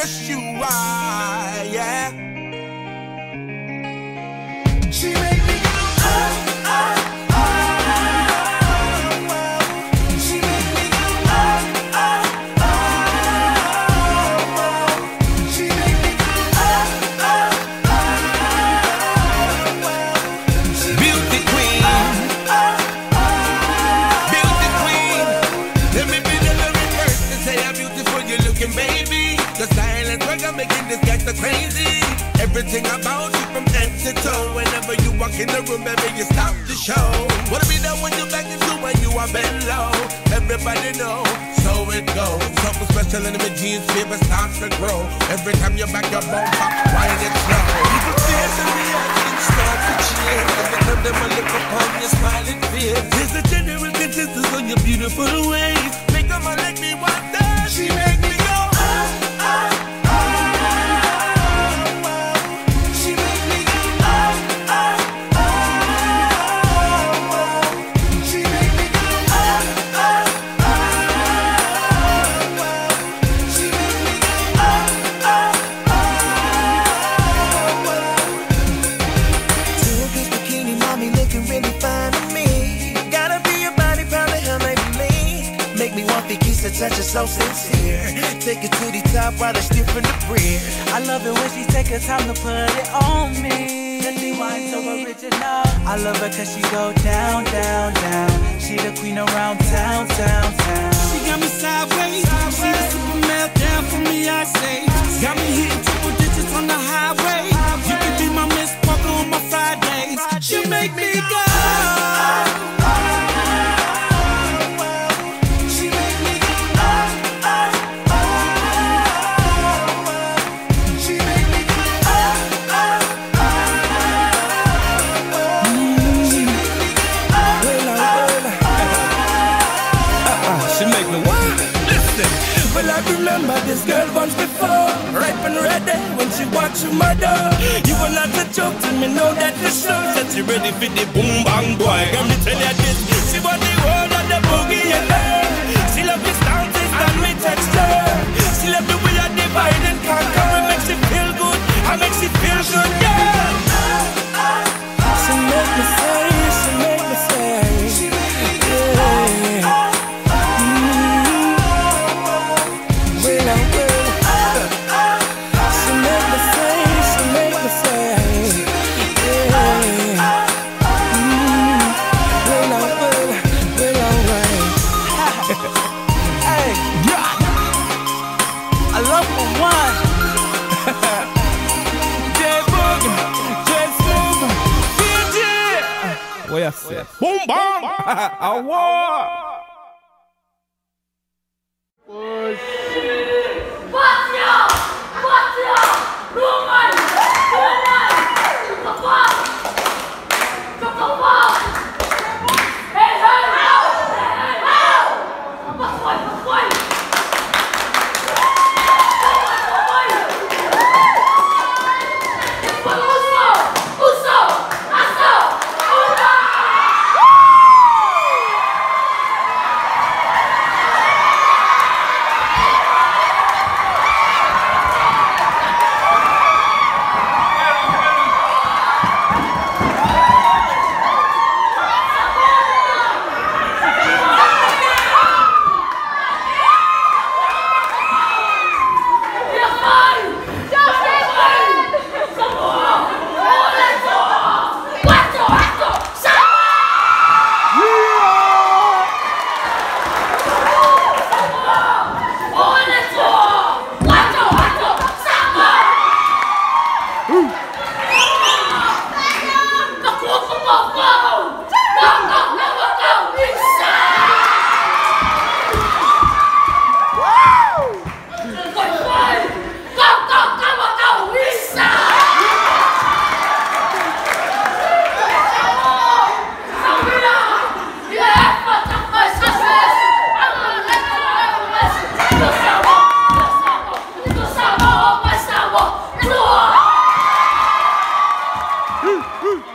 Yes, you are, yeah. She make me go, she make me go, she make me go, beauty queen, beauty queen. Let me be the very first to say how beautiful you're looking, baby. The silent reggae making this guy so crazy. Everything about you from head to toe. Whenever you walk in the room, baby, you stop the show. Wanna be there when you're back into when you are bent low. Everybody know, so it goes. Something special in the jeans, baby, starts to grow. Every time you're back, your bone pop, quiet and slow. People face and reaction start to change. Every time them a look upon your smiling face. There's a general consensus on your beautiful ways. Make them a like me one day. She make me go. Touch is so sincere. Take it to the top while it's still from the rear. I love it when she take her time to put it on me. Dirty wine so original. I love her cause she go down, down, down. She the queen around town, town, town. She got me sideways. She the super meltdown for me, I say. Got me hitting triple digits on the highway. You can be my Miss Parker on my Fridays. She make me go. Remember this girl once before, ripe and ready when she walked through my door. You were not a joke to me, know that for sure. Said she ready for the boom bang boy. Let me tell you this, she want the world of the boogie and her. She love me stances and me texture. She love the way I divide and conquer. It makes you feel good, I makes you feel good, yeah. She make me say, she make me say, yeah. Boom bang! A war! Woo!